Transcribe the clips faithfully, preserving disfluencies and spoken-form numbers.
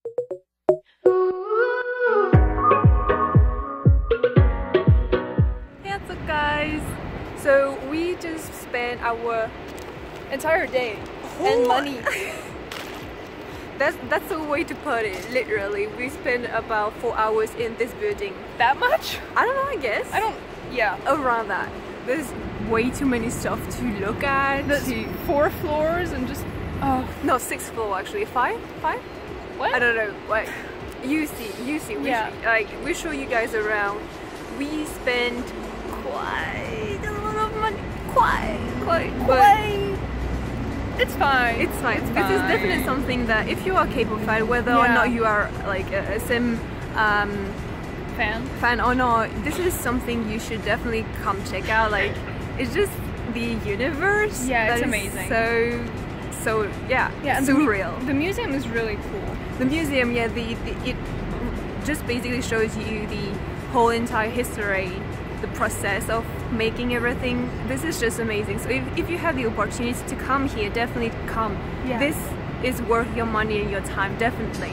Hey, what's up guys? So we just spent our entire day and money. That's that's the way to put it. Literally, we spent about four hours in this building. That much? I don't know. I guess I don't. Yeah, around that. There's way too many stuff to look at. There's to, four floors and just oh no, six floor actually. Five, five. what? I don't know. Like you see, you see. We Yeah. should, like we show you guys around. We spent quite a lot of money. Quite, quite, Quite. It's fine. It's fine. It's this is fine. definitely something that if you are a K-pop fan, whether or Yeah. not you are like a, a sim um, fan. fan or not, this is something you should definitely come check out. Like, it's just the universe. Yeah, it's that is amazing. So, so yeah, Yeah, and the mu- surreal. The museum is really cool. The museum, yeah, the, the it just basically shows you the whole entire history, the process of making everything. This is just amazing. So if, if you have the opportunity to come here, definitely come. Yeah. This is worth your money and your time, definitely.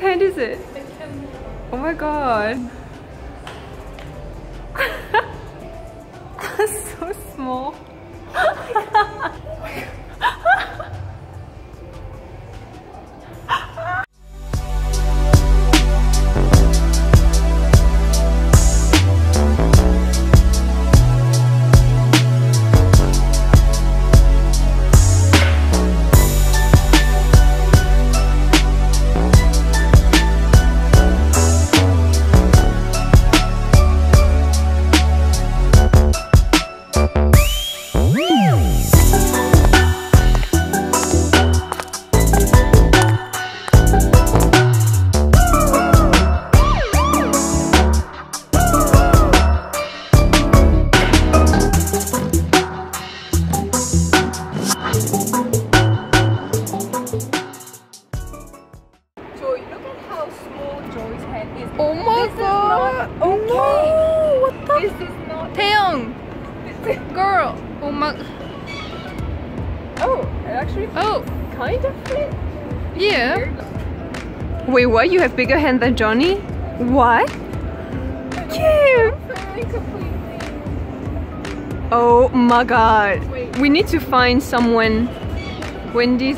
hand is it? Oh my god. So small. Oh my this god! Is not okay. No! What the? This is not. Taeyong! Girl! Oh my. Oh, it actually Oh! kind of fit. Yeah. Wait, what? You have bigger hand than Johnny? What? Kim! Oh my god. Wait. We need to find someone. Wendy's.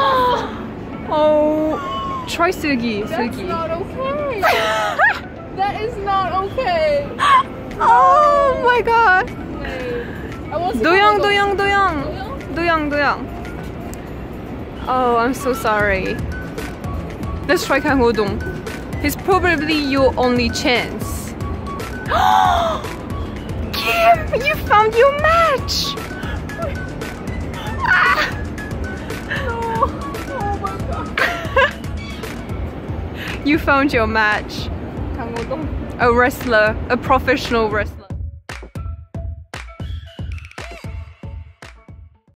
Oh. Try Sugi. That's Sugi. not okay! That is not okay! Oh my god. Wait. I want to Doyoung, go- Doyoung, Doyoung. Doyoung? Doyoung, Doyoung. Oh, I'm so sorry. Let's try Kang Ho-dong. He's probably your only chance. Kim, you found your match! Ah. No. Oh my god. You found your match. Kang Ho-dong. A wrestler, a professional wrestler.